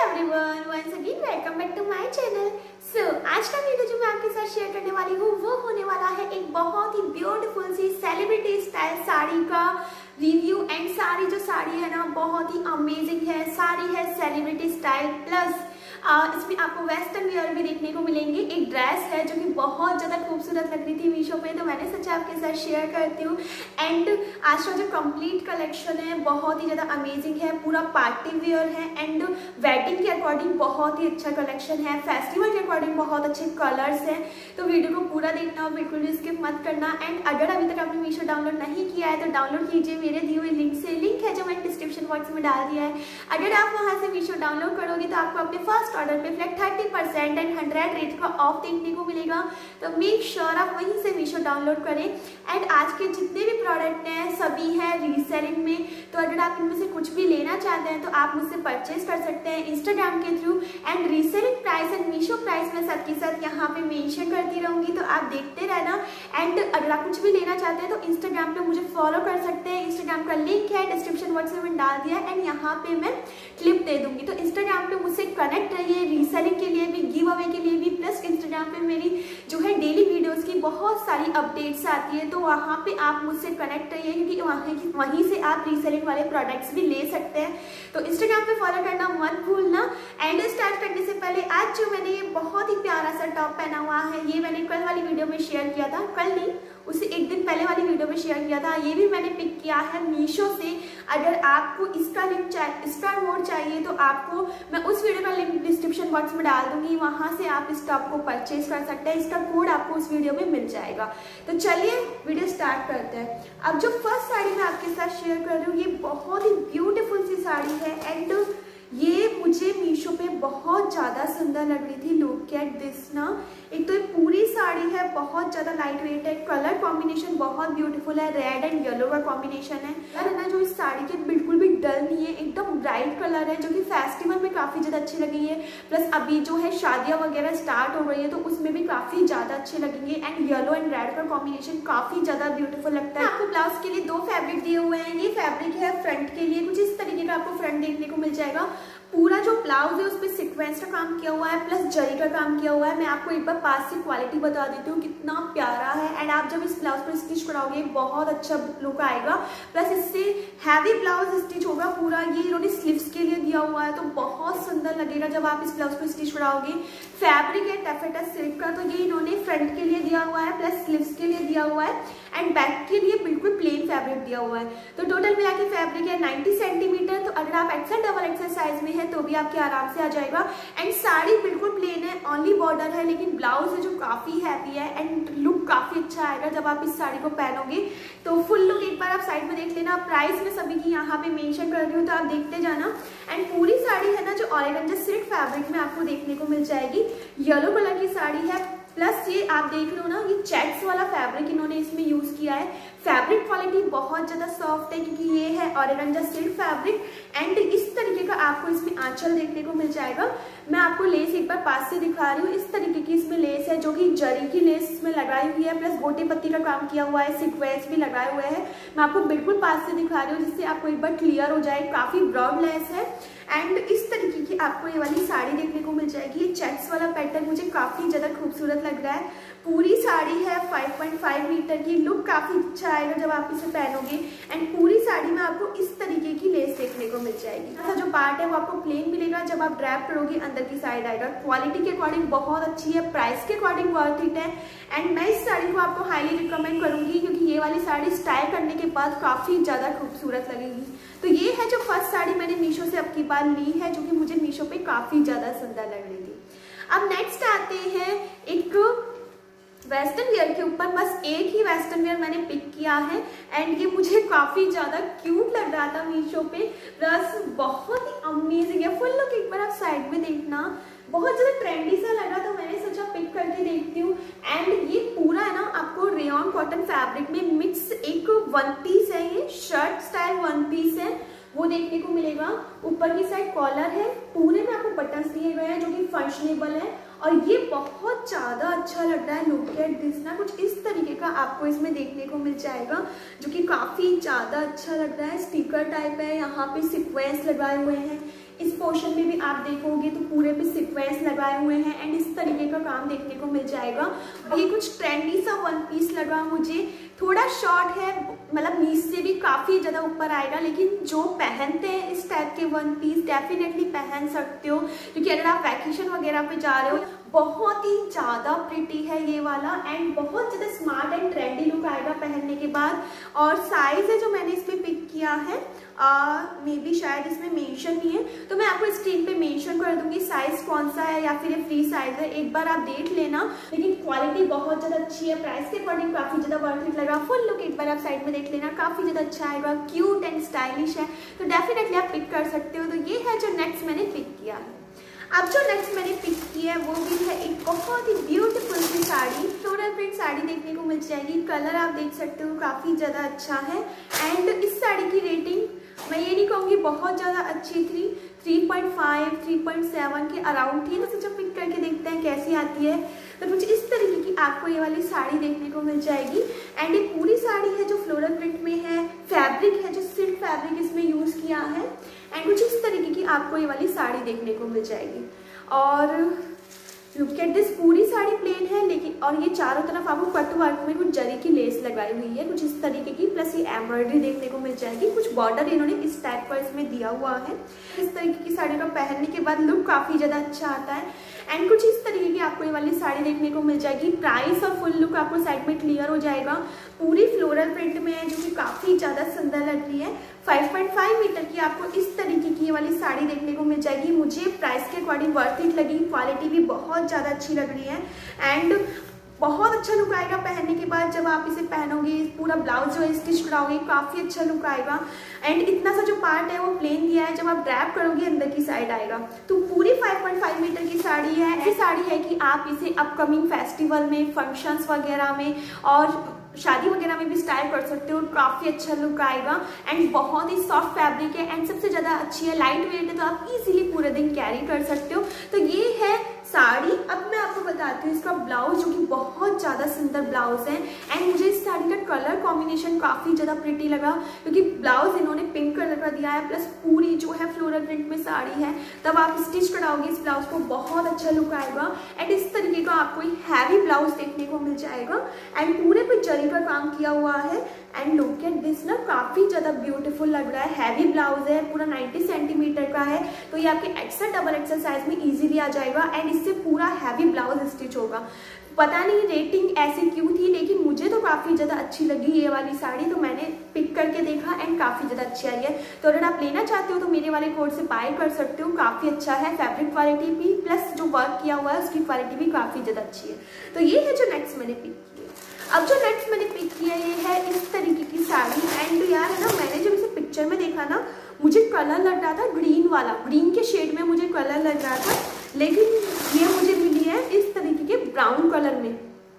Everyone, once again welcome back to my channel. So आज का video जो मैं आपके साथ शेयर करने वाली हूँ वो होने वाला है एक बहुत ही ब्यूटीफुल सी सेलिब्रिटी स्टाइल साड़ी का रिव्यू। एंड साड़ी जो साड़ी है ना बहुत ही अमेजिंग है। साड़ी है सेलिब्रिटी स्टाइल प्लस इसमें आपको वेस्टर्न वियर भी देखने को मिलेंगे। एक ड्रेस है जो कि बहुत ज़्यादा खूबसूरत लग रही थी मीशो पे, तो मैंने सोचा आपके साथ शेयर करती हूँ। एंड आज का जो कंप्लीट कलेक्शन है बहुत ही ज़्यादा अमेजिंग है, पूरा पार्टी वियर है एंड वेडिंग के अकॉर्डिंग बहुत ही अच्छा कलेक्शन है, फेस्टिवल के अकॉर्डिंग बहुत अच्छे कलर्स हैं। तो वीडियो को पूरा देखना और बिल्कुल भी स्किप मत करना। एंड अगर अभी तक आपने मीशो डाउनलोड नहीं किया है तो डाउनलोड कीजिए मेरे दिए हुए लिंक से। लिंक है जो मैंने डिस्क्रिप्शन बॉक्स में डाल दिया है। अगर आप वहाँ से मीशो डाउनलोड करोगे तो आपको अपने फर्स्ट ऑर्डर पे फ्लैट 30% एंड 100 रेट का ऑफ देखने को मिलेगा। तो मेक श्योर आप वहीं से मीशो डाउनलोड करें। एंड आज के जितने भी प्रोडक्ट हैं सभी हैं रीसेलिंग में, तो अगर आप इनमें से कुछ भी लेना चाहते हैं तो आप मुझसे परचेज कर सकते हैं इंस्टाग्राम के through. And reselling price and Meesho price में साथ के साथ यहाँ पे मेंशन करती रहूंगी, तो आप देखते रहना। एंड अगर आप कुछ भी लेना चाहते हैं तो इंस्टाग्राम पे मुझे फॉलो कर सकते हैं। इंस्टाग्राम का लिंक है डिस्क्रिप्शन बॉक्स में डाल दिया है एंड यहाँ पे मैं क्लिप दे दूंगी। तो इंस्टाग्राम पे मुझसे कनेक्ट रहिए रीसेलिंग के लिए भी, गिव अवे के लिए भी, प्लस इंस्टाग्राम पे मेरी जो है डेली वीडियोस की बहुत सारी अपडेट्स आती है, तो वहाँ पे आप मुझसे कनेक्ट रहिए क्योंकि वहीं से आप रीसेलिंग वाले प्रोडक्ट्स भी ले सकते हैं। तो इंस्टाग्राम पे फॉलो करना मत भूलना। एंड स्टार्ट करने से पहले आज जो मैंने ये बहुत ही प्यारा सा टॉप पहना हुआ है, ये मैंने कल वाली वीडियो में शेयर किया था, कल नहीं उससे एक दिन पहले वाली वीडियो में शेयर किया था। ये भी मैंने पिक किया है मीशो से। अगर आपको इसका लिंक चाहिए, इसका मोड चाहिए, तो आपको मैं उस वीडियो का लिंक डिस्क्रिप्शन बॉक्स में डाल दूंगी, वहां से आप इस टॉप को परचेज कर सकते हैं। इसका कोड आपको उस वीडियो में मिल जाएगा। तो चलिए वीडियो स्टार्ट करते हैं। अब जो फर्स्ट साड़ी मैं आपके साथ शेयर कर रही हूँ ये बहुत ही ब्यूटीफुल सी साड़ी है एंड ये मुझे मीशो पे बहुत ज़्यादा सुंदर लग रही थी। लुक एट दिस ना, एक तो ये पूरी साड़ी है बहुत ज़्यादा लाइट वेट है, कलर कॉम्बिनेशन बहुत ब्यूटीफुल है, रेड एंड येलो का कॉम्बिनेशन है। कलर है ना जो इस साड़ी के बिल्कुल भी डल नहीं है, एकदम ब्राइट कलर है जो कि फेस्टिवल में काफ़ी ज़्यादा अच्छे लगेंगे। प्लस अभी जो है शादियाँ वगैरह स्टार्ट हो रही है तो उसमें भी काफ़ी ज़्यादा अच्छे लगेंगे। एंड येलो एंड रेड का कॉम्बिनेशन काफ़ी ज़्यादा ब्यूटीफुल लगता है। आपको ब्लाउज के लिए दो फैब्रिक दिए हुए हैं। ये फैब्रिक है फ्रंट के लिए, कुछ इस तरीके का आपको फ्रंट देखने को मिल जाएगा। पूरा जो ब्लाउज है उस पर सीक्वेंस का काम किया हुआ है प्लस जरी का काम किया हुआ है। मैं आपको एक बार पास से क्वालिटी बता देती हूँ कितना प्यारा है। एंड आप जब इस ब्लाउज पर स्टिच कराओगे बहुत अच्छा लुक आएगा। प्लस इससे हैवी ब्लाउज स्टिच होगा पूरा। ये इन्होंने स्लीव्स के लिए दिया हुआ है तो बहुत सुंदर लगेगा जब आप इस ब्लाउज पर स्टिच कराओगे। फैब्रिक है टैफेटा सिल्क का, तो ये इन्होंने फ्रंट के लिए दिया हुआ है प्लस स्लीव्स के लिए दिया हुआ है एंड बैक के लिए बिल्कुल प्लेन फैब्रिक दिया हुआ है। तो टोटल मिला के फैब्रिक है 90 सेंटीमीटर। तो अगर आप एक्सेल डबल एक्सेल साइज में है तो भी आपके आराम से आ जाएगा। एंड साड़ी बिल्कुल प्लेन है, ओनली बॉर्डर है, लेकिन ब्लाउज है जो काफी हैवी है एंड लुक काफी अच्छा आएगा जब आप इस साड़ी को पहनोगे। तो फुल लुक एक बार आप साइड में देख लेना। प्राइस में सभी की यहाँ पे मेंशन कर रही हूँ तो आप देखते जाना। एंड पूरी साड़ी है ना जो ऑरेगंजा सिल्क फैब्रिक में आपको देखने को मिल जाएगी। येलो कलर की साड़ी है प्लस ये आप देख रहे हो ना ये चेक्स वाला फैब्रिक इन्होंने इसमें यूज किया है। फैब्रिक क्वालिटी बहुत ज्यादा सॉफ्ट है क्योंकि ये है ऑरेगंजा सिल्क फैब्रिक। एंड इस तरीके का आपको इसमें आंचल देखने को मिल जाएगा। मैं आपको लेस एक बार पास से दिखा रही हूँ। इस तरीके की इसमें लेस है जो कि जरी की लेस इसमें लगाई हुई है प्लस गोटे पत्ती का काम किया हुआ है, सीक्वेंस भी लगाए हुए हैं। मैं आपको बिल्कुल पास से दिखा रही हूँ जिससे आपको एक बार क्लियर हो जाए। काफी ब्रॉड लेस है एंड इस तरीके की आपको ये वाली साड़ी देखने को मिल जाएगी। ये चेक्स वाला पैटर्न मुझे काफी ज्यादा खूबसूरत लग रहा है। पूरी साड़ी है 5.5 मीटर की। लुक काफी अच्छा आएगा जब आप इसे पहनोगे। एंड पूरी साड़ी में आपको इस तरीके की लेस देखने को मिल जाएगी। ऐसा जो पार्ट है वो आपको प्लेन मिलेगा, जब आप ड्रैप करोगे अंदर की साइड आएगा। क्वालिटी के अकॉर्डिंग बहुत अच्छी है, प्राइस के अकॉर्डिंग वर्थ इट है। एंड मैं इस साड़ी को आपको हाईली रिकमेंड करूंगी क्योंकि ये वाली साड़ी स्टाइल करने के बाद काफी ज्यादा खूबसूरत लगेगी। तो ये है जो फर्स्ट साड़ी मैंने मीशो से अब की बार ली है जो कि मुझे मीशो पे काफी ज्यादा सुंदर लग रही थी। अब नेक्स्ट आते हैं एक वेस्टर्न वियर के ऊपर। बस एक ही वेस्टर्न वियर मैंने पिक किया है एंड ये मुझे काफी ज्यादा क्यूट लग रहा था मीशो पे, प्लस बहुत ही अमेजिंग है। फुल लुक एक बार आप साइड में देखना, बहुत ज्यादा ट्रेंडी सा लगा तो मैंने सोचा पिक करके देखती हूँ। एंड ये पूरा है ना आपको रेयॉन कॉटन फैब्रिक में मिक्स एक वन पीस है, ये शर्ट स्टाइल वन पीस है वो देखने को मिलेगा। ऊपर की साइड कॉलर है, पूरे में आपको बटन्स दिए गए हैं जो कि फंक्शनेबल है और ये बहुत ज्यादा अच्छा लग रहा है। लुक एट दिस ना, कुछ इस तरीके का आपको इसमें देखने को मिल जाएगा जो कि काफी ज्यादा अच्छा लग रहा है। स्टिकर टाइप है, यहाँ पे सीक्वेंस लगाए हुए हैं। इस पोर्शन में भी आप देखोगे पूरे पे सीक्वेंस लगाए हुए हैं एंड इस तरीके का काम देखने को मिल जाएगा। ये कुछ ट्रेंडी सा वन पीस लगा मुझे, थोड़ा शॉर्ट है, मतलब नीच से भी काफ़ी ज़्यादा ऊपर आएगा, लेकिन जो पहनते हैं इस टाइप के वन पीस डेफिनेटली पहन सकते हो, क्योंकि अगर आप वैकेशन वगैरह पे जा रहे हो बहुत ही ज़्यादा प्रिटी है ये वाला एंड बहुत ज़्यादा स्मार्ट एंड ट्रेंडी लुक आएगा पहनने के बाद। और साइज़ है जो मैंने इस पर पिक किया है मे बी शायद इसमें मेंशन नहीं है, तो मैं आपको स्क्रीन पे मेंशन कर दूंगी साइज़ कौन सा है या फिर ये फ्री साइज़ है, एक बार आप देख लेना। लेकिन क्वालिटी बहुत ज़्यादा अच्छी है, प्राइस के अकॉर्डिंग काफ़ी ज़्यादा वर्थ इट लगा। फुल लुक एक बार आप साइड में देख लेना, काफ़ी ज़्यादा अच्छा आएगा, क्यूट एंड स्टाइलिश है, तो डेफिनेटली आप पिक कर सकते हो। तो ये है जो नेक्स्ट मैंने पिक किया है। अब जो नेक्स्ट मैंने पिक की है वो भी है एक बहुत ही ब्यूटीफुल सी साड़ी, फ्लोरल प्रिंट साड़ी देखने को मिल जाएगी। कलर आप देख सकते हो काफ़ी ज़्यादा अच्छा है एंड इस साड़ी की रेटिंग मैं ये नहीं कहूँगी बहुत ज़्यादा अच्छी थी, 3.5 3.7 के अराउंड थी। तो जब पिक करके देखते हैं कैसी आती है, तो कुछ इस तरीके की आपको ये वाली साड़ी देखने को मिल जाएगी एंड ये पूरी साड़ी है जो फ्लोरल प्रिंट में है, फैब्रिक है जो सिल्क फैब्रिक इसमें यूज़ किया है एंड कुछ इस तरीके की आपको ये वाली साड़ी देखने को मिल जाएगी। और लुक एट दिस, पूरी साड़ी प्लेन है लेकिन, और ये चारों तरफ आपको कट वर्क में कुछ जरी की लेस लगाई हुई है कुछ इस तरीके की, प्लस ये एम्ब्रॉयडरी देखने को मिल जाएगी, कुछ बॉर्डर इन्होंने इस टाइप का इसमें दिया हुआ है। इस तरीके की साड़ी को पहनने के बाद लुक काफ़ी ज़्यादा अच्छा आता है एंड कुछ इस तरीके की आपको ये वाली साड़ी देखने को मिल जाएगी। प्राइस और फुल लुक आपको साइड में क्लियर हो जाएगा। पूरी फ्लोरल प्रिंट में है जो कि काफ़ी ज़्यादा सुंदर लग रही है। 5.5 मीटर की आपको इस तरीके की ये वाली साड़ी देखने को मिल जाएगी। मुझे प्राइस के अकॉर्डिंग वर्थ इट लगी, क्वालिटी भी बहुत ज़्यादा अच्छी लग रही है एंड बहुत अच्छा लुक आएगा पहनने के बाद। जब आप इसे पहनोगे, पूरा ब्लाउज जो है स्टिच कराओगे, काफ़ी अच्छा लुक आएगा एंड इतना सा जो पार्ट है वो प्लेन दिया है, जब आप ड्रैप करोगे अंदर की साइड आएगा। तो पूरी 5.5 मीटर की साड़ी है। ऐसी साड़ी है कि आप इसे अपकमिंग फेस्टिवल में, फंक्शंस वगैरह में और शादी वगैरह में भी स्टाइल कर सकते हो, काफ़ी अच्छा लुक आएगा एंड बहुत ही सॉफ्ट फैब्रिक है एंड सबसे ज़्यादा अच्छी है, लाइट वेट है, तो आप इजीली पूरे दिन कैरी कर सकते हो। तो ये है साड़ी। अब मैं आपको बताती हूँ इसका ब्लाउज, जो कि बहुत ज़्यादा सुंदर ब्लाउज है एंड मुझे इस साड़ी का कलर कॉम्बिनेशन काफ़ी ज़्यादा प्रिटी लगा, क्योंकि ब्लाउज इन्होंने पिंक कलर का दिया है, प्लस पूरी जो है फ्लोरल प्रिंट में साड़ी है। तब आप स्टिच कराओगे इस ब्लाउज को, बहुत अच्छा लुक आएगा एंड इस तरीके का आपको हैवी ब्लाउज देखने को मिल जाएगा एंड पूरे पे जरी का काम किया हुआ है एंड लुक एट दिस ना, काफ़ी ज़्यादा ब्यूटीफुल लग रहा है। हैवी ब्लाउज है, पूरा 90 सेंटीमीटर का है, तो ये आपके एक्सेल डबल एक्सेल साइज में इजीली आ जाएगा एंड इससे पूरा हैवी ब्लाउज स्टिच होगा। पता नहीं रेटिंग ऐसी क्यों थी, लेकिन मुझे तो काफ़ी ज़्यादा अच्छी लगी ये वाली साड़ी, तो मैंने पिक करके देखा एंड काफ़ी ज़्यादा अच्छी आई है। तो अगर आप लेना चाहते हो तो मेरे वाले कोड से बाय कर सकते हो, काफ़ी अच्छा है, फैब्रिक क्वालिटी भी प्लस जो वर्क किया हुआ है उसकी क्वालिटी भी काफ़ी ज़्यादा अच्छी है। तो ये है जो नेक्स्ट मैंने पिक की है। अब जो नेक्स्ट मैंने पिक किया ये है इस तरीके की साड़ी एंड यार है ना, मैंने जब इसे पिक्चर में देखा ना, मुझे कलर लग रहा था ग्रीन वाला, ग्रीन के शेड में मुझे कलर लग रहा था, लेकिन ये मुझे मिली है इस तरीके के ब्राउन कलर में,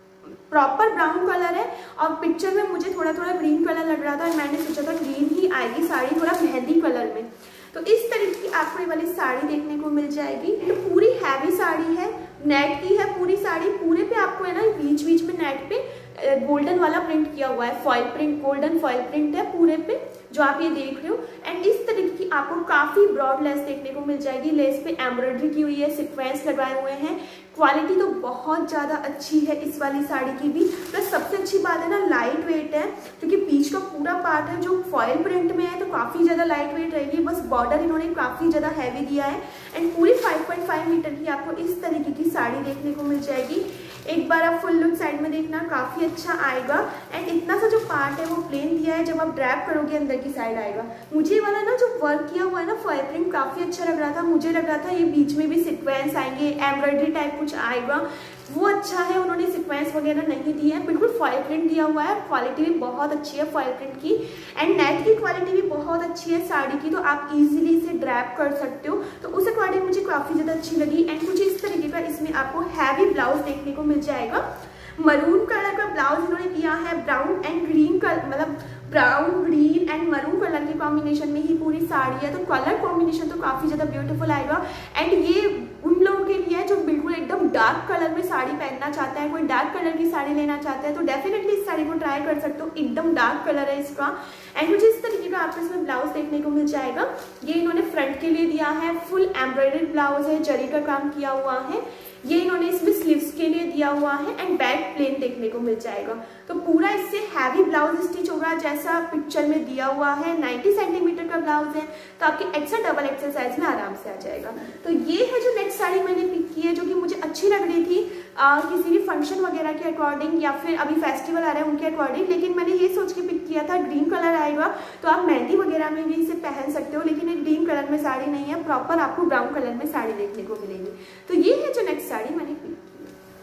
प्रॉपर ब्राउन कलर है और पिक्चर में मुझे थोड़ा थोड़ा ग्रीन कलर लग रहा था। मैंने सोचा था ग्रीन ही आएगी साड़ी, थोड़ा मेहंदी कलर में। तो इस तरीके की आपको ये वाली साड़ी देखने को मिल जाएगी। तो पूरी हैवी साड़ी है, नेट की है पूरी साड़ी, पूरे पे आपको है ना बीच बीच में नेट पे गोल्डन वाला प्रिंट किया हुआ है, foil print, golden foil print है पूरे पे जो आप ये देख रहे हो एंड इस तरीके की आपको काफ़ी ब्रॉड लेस देखने को मिल जाएगी। लेस पे एम्ब्रॉयडरी की हुई है, सीक्वेंस लगाए हुए हैं, क्वालिटी तो बहुत ज़्यादा अच्छी है इस वाली साड़ी की भी। प्लस सबसे अच्छी बात है ना, लाइट वेट है, क्योंकि बीच का पूरा पार्ट है जो फॉइल प्रिंट में है, तो काफ़ी ज़्यादा लाइट वेट रहेगी। बस बॉर्डर इन्होंने काफ़ी ज़्यादा हैवी दिया है एंड पूरी 5.5 मीटर की आपको इस तरीके की साड़ी देखने को मिल जाएगी। एक बार आप फुल लुक साइड में देखना, काफ़ी अच्छा आएगा एंड इतना सा जो पार्ट है वो प्लेन दिया है, जब आप ड्रैप करोगे अंदर की साइड आएगा। मुझे वाला ना जो वर्क किया हुआ है ना फॉइल प्रिंट, काफ़ी अच्छा लग रहा था। मुझे लग रहा था ये बीच में भी सीक्वेंस आएंगे, एम्ब्रॉयडरी टाइप कुछ आएगा, वो अच्छा है, उन्होंने सीक्वेंस वगैरह नहीं दिए हैं, बिल्कुल फॉइल प्रिंट दिया हुआ है। क्वालिटी भी बहुत अच्छी है फॉइल प्रिंट की एंड नेट की क्वालिटी भी बहुत अच्छी है साड़ी की, तो आप इजीली इसे ड्रैप कर सकते हो। तो उस अकॉर्डिंग मुझे काफ़ी ज़्यादा अच्छी लगी एंड कुछ इस तरीके का इसमें आपको हैवी ब्लाउज देखने को मिल जाएगा। मरून कलर का ब्लाउज इन्होंने दिया है, ब्राउन एंड ग्रीन कलर, मतलब brown green and maroon colour के कॉम्बिनेशन में ही पूरी साड़ी है, तो कलर कॉम्बिनेशन तो काफ़ी ज़्यादा ब्यूटीफुल आएगा एंड ये उन लोगों के लिए है जो बिल्कुल एकदम डार्क डार्क कलर में साड़ी पहनना चाहता है, कोई डार्क कलर की साड़ी लेना चाहता है तो डेफिनेटली इस साड़ी को ट्राई कर सकते हो। एकदम डार्क कलर है इसका एंड मुझे इस तरीके का आपको इसमें ब्लाउज देखने को मिल जाएगा। ये इन्होंने फ्रंट के लिए दिया है, फुल एम्ब्रॉयडर्ड ब्लाउज है, जरी का काम किया हुआ है। ये इन्होंने इसमें स्लीव्स के लिए दिया हुआ है एंड बैक प्लेन देखने को मिल जाएगा। तो पूरा इससे हैवी ब्लाउज स्टिच होगा जैसा पिक्चर में दिया हुआ है। 90 सेंटीमीटर का ब्लाउज है तो आपके एक्सेल डबल एक्सेल साइज में आराम से आ जाएगा। तो ये है जो नेक्स्ट साड़ी मैंने पिक की है, जो कि मुझे अच्छी लग रही थी किसी भी फंक्शन वगैरह के अकॉर्डिंग या फिर अभी फेस्टिवल आ रहे हैं उनके अकॉर्डिंग। लेकिन मैंने ये सोच के पिक किया था ग्रीन कलर आएगा तो आप मेहंदी वगैरह में भी इसे पहन सकते हो, लेकिन ये ग्रीन कलर में साड़ी नहीं है, प्रॉपर आपको ब्राउन कलर में साड़ी देखने को मिलेगी। तो ये है जो नेक्स्ट साड़ी मैंने पिक की।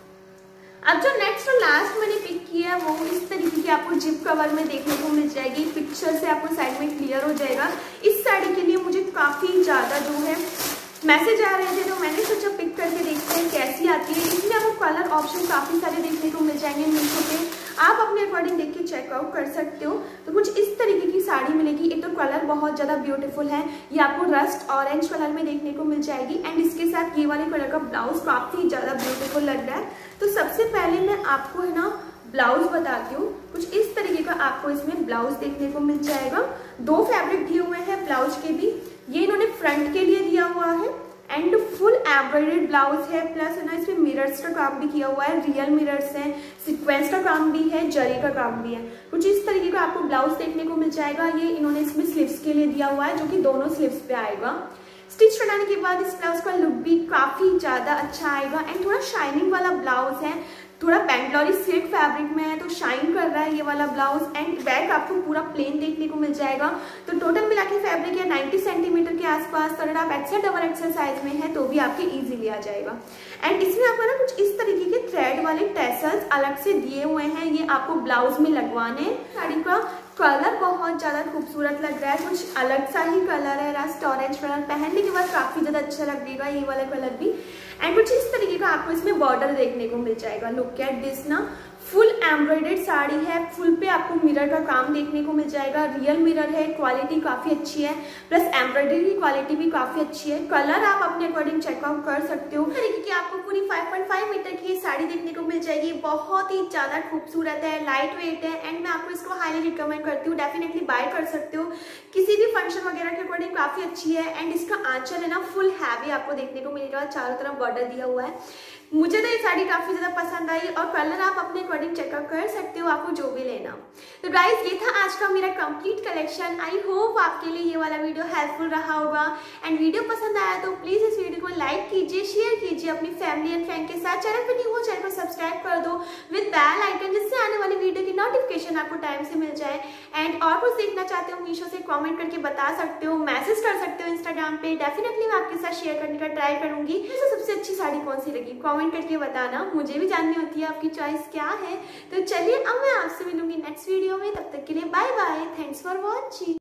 अब जो नेक्स्ट और लास्ट मैंने पिक किया है वो इस तरीके की आपको जिप कवर में देखने को मिल जाएगी। पिक्चर से आपको साइड में क्लियर हो जाएगा। इस साड़ी के लिए मुझे काफी ज्यादा जो है मैसेज आ रहे थे तो मैंने सोचा पिक करके देखते हैं कैसी आती है। इसमें आपको कलर ऑप्शन काफी सारे देखने को मिल जाएंगे मीशो पे, आप अपने अकॉर्डिंग देख के चेकआउट कर सकते हो। तो कुछ इस तरीके की साड़ी मिलेगी। एक तो कलर बहुत ज्यादा ब्यूटीफुल है, ये आपको रस्ट ऑरेंज कलर में देखने को मिल जाएगी एंड इसके साथ ये वाले कलर का ब्लाउज काफी ज्यादा ब्यूटीफुल लग रहा है। तो सबसे पहले मैं आपको है ना ब्लाउज बताती हूँ। कुछ इस तरीके का आपको इसमें ब्लाउज देखने को मिल जाएगा। 2 फैब्रिक दिए हुए हैं ब्लाउज के भी। ये इन्होंने फ्रंट के लिए दिया हुआ है एंड फुल एम्ब्रॉयडर्ड ब्लाउज है, प्लस है ना इसमें मिरर्स का काम भी किया हुआ है, रियल मिरर्स हैं, सीक्वेंस का काम भी है, जरी का काम भी है। कुछ इस तरीके का आपको ब्लाउज देखने को मिल जाएगा। ये इन्होंने इसमें स्लीव्स के लिए दिया हुआ है जो कि दोनों स्लीव्स पे आएगा। स्टिच बनाने के बाद इस ब्लाउज का लुक भी काफी ज्यादा अच्छा आएगा एंड थोड़ा शाइनिंग वाला ब्लाउज है, थोड़ा बैंगलोरी सिल्क फैब्रिक में है तो शाइन कर रहा है ये वाला ब्लाउज एंड बैक आपको पूरा प्लेन देखने को मिल जाएगा। तो टोटल मिला के फैब्रिक है 90 सेंटीमीटर के आसपास। तो अगर आप एक्सेल डबल एक्सेल साइज में है तो भी आपके इजीली आ जाएगा। एंड इसमें आपको ना कुछ इस तरीके के थ्रेड वाले टैसल्स अलग से दिए हुए हैं, ये आपको ब्लाउज में लगवाने। साड़ी का कलर बहुत ज्यादा खूबसूरत लग रहा है, कुछ अलग सा ही कलर है, रस्ट ऑरेंज कलर। पहनने के बाद काफी ज्यादा अच्छा लगेगा ये वाला कलर भी। एंड कुछ इस तरीके का आपको इसमें बॉर्डर देखने को मिल जाएगा। लुक एट दिस ना, फुल एम्ब्रॉयडर्ड साड़ी है, फुल पे आपको मिरर का काम देखने को मिल जाएगा। रियल मिरर है, क्वालिटी काफी अच्छी है, प्लस एम्ब्रॉयडरी की क्वालिटी भी काफी अच्छी है। कलर आप अपने अकॉर्डिंग चेकआउट कर सकते हो। तरीके की आपको पूरी 5.5 मीटर की साड़ी देखने को मिल जाएगी। बहुत ही ज्यादा खूबसूरत है, लाइट वेट है एंड मैं आपको इसको हाईली रिकमेंड करती हूँ। डेफिनेटली बाय कर सकते हो, किसी भी फंक्शन वगैरह के अकॉर्डिंग काफी अच्छी है। एंड इसका आंचल है ना फुल हैवी आपको देखने को मिलेगा, चारों तरफ बॉर्डर दिया हुआ है। मुझे तो ये साड़ी काफी ज्यादा पसंद आई और कलर आप अपने अकॉर्डिंग चेकअप कर सकते हो, आपको जो भी लेना। तो गाइस ये था आज का मेरा कंप्लीट कलेक्शन। आई होप आपके लिए ये वाला वीडियो हेल्पफुल रहा होगा एंड वीडियो पसंद आया तो प्लीज इस वीडियो को लाइक कीजिए, शेयर कीजिए अपनी फैमिली एंड फ्रेंड के साथ। चैनल पर न्यू हो चैनल को सब्सक्राइब कर दो विद बेल आइकन, जिससे आने वाली वीडियो की नोटिफिकेशन आपको टाइम से मिल जाए। एंड और कुछ देखना चाहते हो मीशो से कॉमेंट करके बता सकते हो, मैसेज कर सकते हो इंस्टाग्राम पे। डेफिनेटली मैं आपके साथ शेयर करने का ट्राई करूंगी। सबसे अच्छी साड़ी कौन सी लगी कमेंट करके बताना, मुझे भी जाननी होती है आपकी चॉइस क्या है। तो चलिए अब मैं आपसे मिलूंगी नेक्स्ट वीडियो में, तब तक के लिए bye bye. Thanks for watching.